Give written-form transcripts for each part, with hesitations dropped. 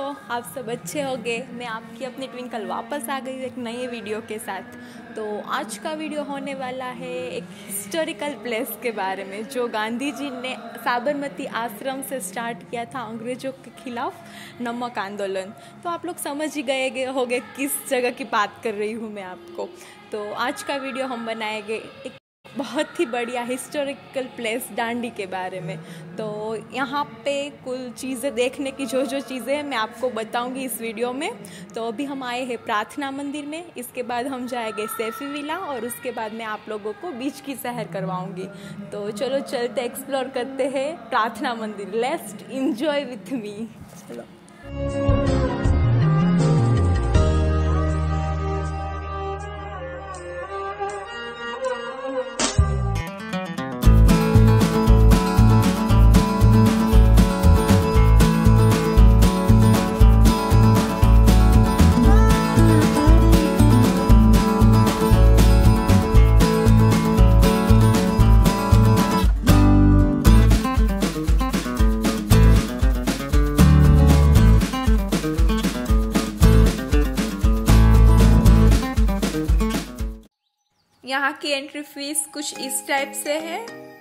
आप सब अच्छे होंगे। मैं आपकी अपनी ट्विंकल वापस आ गई एक नए वीडियो के साथ। तो आज का वीडियो होने वाला है एक हिस्टोरिकल प्लेस के बारे में जो गांधी जी ने साबरमती आश्रम से स्टार्ट किया था अंग्रेज़ों के खिलाफ नमक आंदोलन। तो आप लोग समझ ही गए होंगे किस जगह की बात कर रही हूँ मैं आपको। तो आज का वीडियो हम बनाएंगे एक बहुत ही बढ़िया हिस्टोरिकल प्लेस डांडी के बारे में। तो यहाँ पे कुल चीज़ें देखने की जो चीज़ें हैं मैं आपको बताऊंगी इस वीडियो में। तो अभी हम आए हैं प्रार्थना मंदिर में, इसके बाद हम जाएंगे सैफी विला और उसके बाद मैं आप लोगों को बीच की सैर करवाऊंगी। तो चलो चलते एक्सप्लोर करते हैं प्रार्थना मंदिर। Let's enjoy with me. चलो। यहाँ की एंट्री फीस कुछ इस टाइप से है।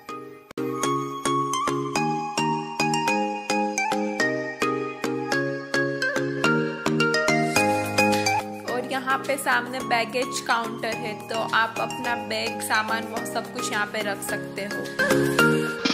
और यहाँ पे सामने बैगेज काउंटर है, तो आप अपना बैग सामान वो सब कुछ यहाँ पे रख सकते हो।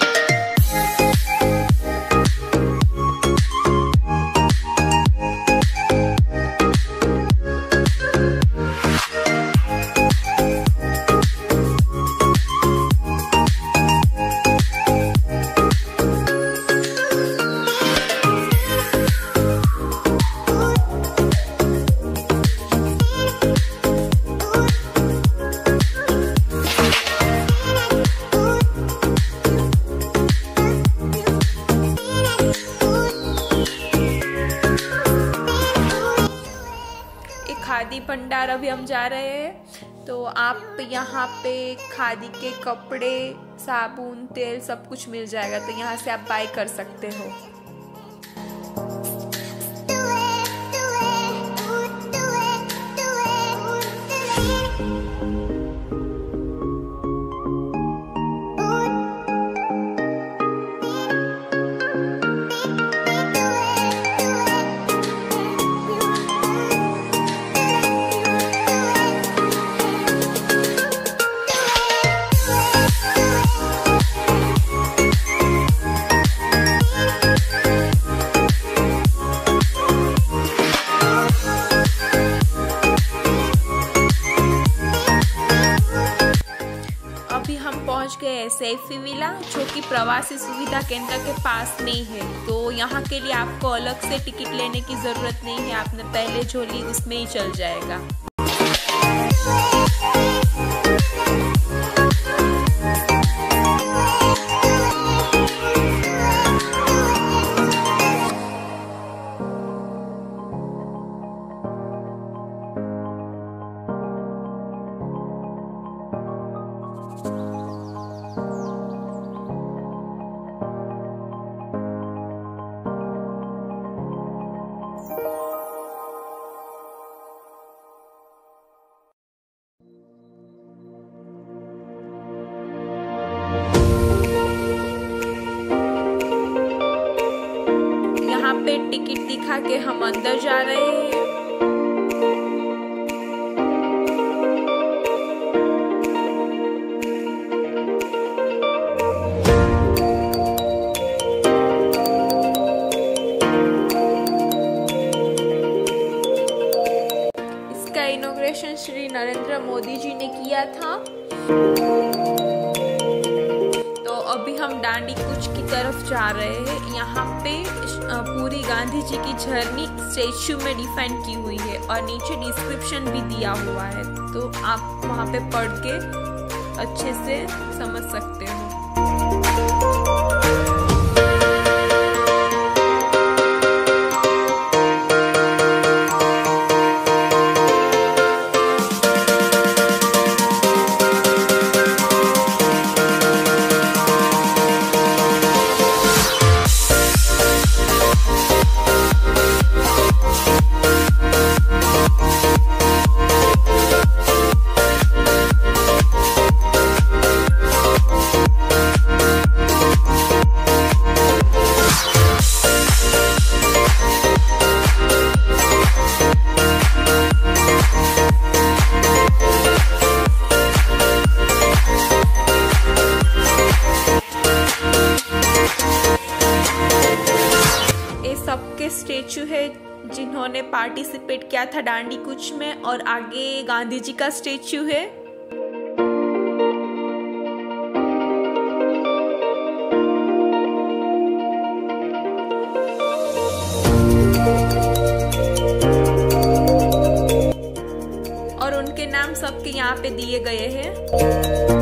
खादी भंडार अभी हम जा रहे हैं। तो आप यहाँ पे खादी के कपड़े, साबुन, तेल सब कुछ मिल जाएगा, तो यहाँ से आप बाय कर सकते हो। पहुंच गए सैफी विला, जो कि प्रवासी सुविधा केंद्र के पास में ही है। तो यहाँ के लिए आपको अलग से टिकट लेने की जरूरत नहीं है, आपने पहले जो ली उसमें ही चल जाएगा। पे टिकट दिखा के हम अंदर जा रहे हैं। इसका इनॉग्रेशन श्री नरेंद्र मोदी जी ने किया था। अभी हम डांडी कूच की तरफ जा रहे हैं। यहाँ पे पूरी गांधी जी की जर्नी स्टेच्यू में डिफाइन की हुई है और नीचे डिस्क्रिप्शन भी दिया हुआ है, तो आप वहाँ पे पढ़ के अच्छे से समझ सकते हो। उन्होंने पार्टिसिपेट किया था दांडी कूच में, और आगे गांधी जी का स्टेच्यू है। और उनके नाम सबके यहाँ पे दिए गए हैं।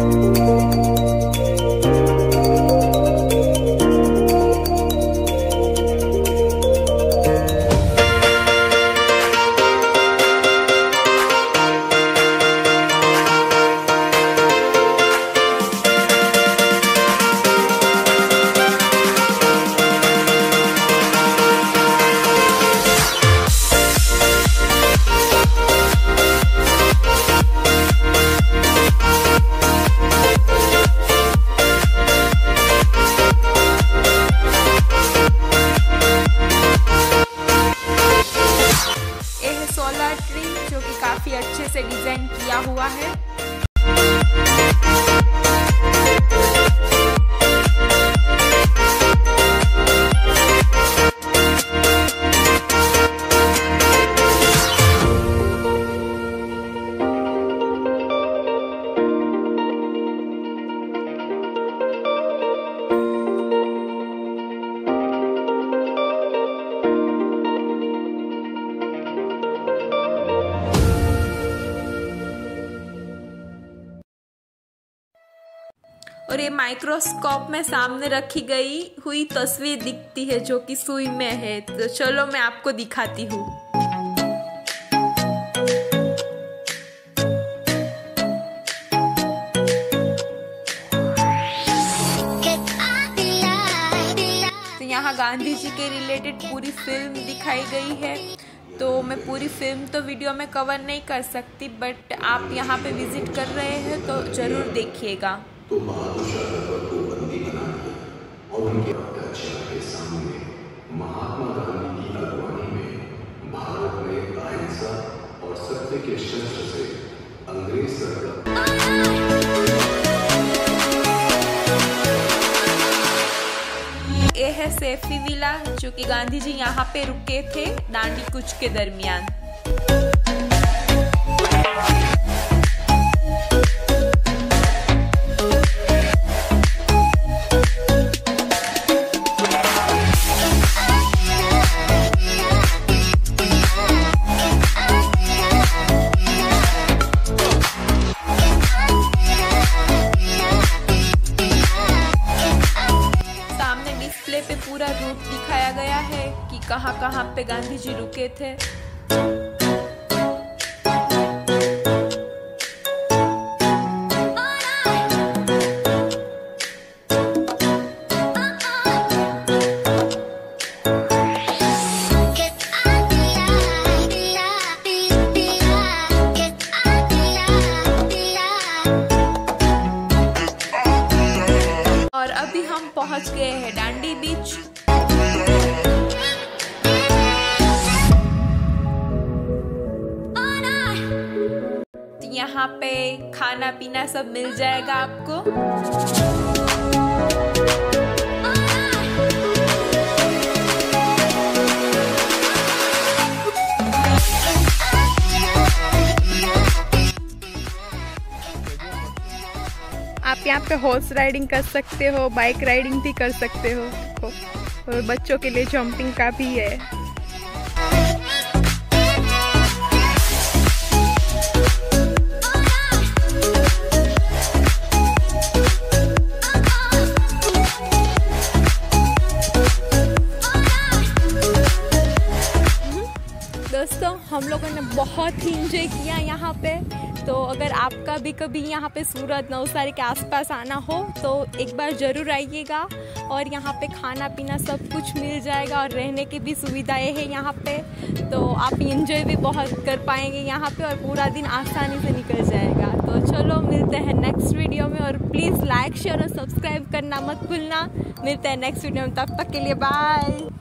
जो कि काफी अच्छे से डिजाइन किया हुआ है। और ये माइक्रोस्कोप में सामने रखी गई हुई तस्वीर दिखती है जो कि सुई में है। तो चलो मैं आपको दिखाती हूँ। तो यहाँ गांधी जी के रिलेटेड पूरी फिल्म दिखाई गई है। तो मैं पूरी फिल्म तो वीडियो में कवर नहीं कर सकती, बट आप यहाँ पे विजिट कर रहे हैं तो ज़रूर देखिएगा। तो बहादुर शाह को बंदी बना दिया और उनके प्रत्यक्ष के सामने महात्मा गांधी की अगुवानी में भारत में अहिंसा और सत्य के शस्त्र से अंग्रेज सरकार। ये है सैफी विला जो कि गांधी जी यहाँ पे रुके थे दांडी कूच के दरमियान। पे पूरा रूट दिखाया गया है कि कहाँ पे गांधी जी रुके थे। और अभी हम पहुंच गए हैं दांडी बीच। यहाँ पे खाना पीना सब मिल जाएगा आपको। आप यहाँ पे हॉर्स राइडिंग कर सकते हो, बाइक राइडिंग भी कर सकते हो, और बच्चों के लिए जंपिंग का भी है। दोस्तों हम लोगों ने बहुत ही इंजॉय किया यहाँ पे। तो अगर आपका भी कभी यहाँ पे सूरत नवसारी के आसपास आना हो तो एक बार ज़रूर आइएगा। और यहाँ पे खाना पीना सब कुछ मिल जाएगा और रहने की भी सुविधाएं हैं यहाँ पे। तो आप इंजॉय भी बहुत कर पाएंगे यहाँ पे और पूरा दिन आसानी से निकल जाएगा। तो चलो मिलते हैं नेक्स्ट वीडियो में, और प्लीज़ लाइक शेयर और सब्सक्राइब करना मत भूलना। मिलते हैं नेक्स्ट वीडियो में, तब तक के लिए बाय।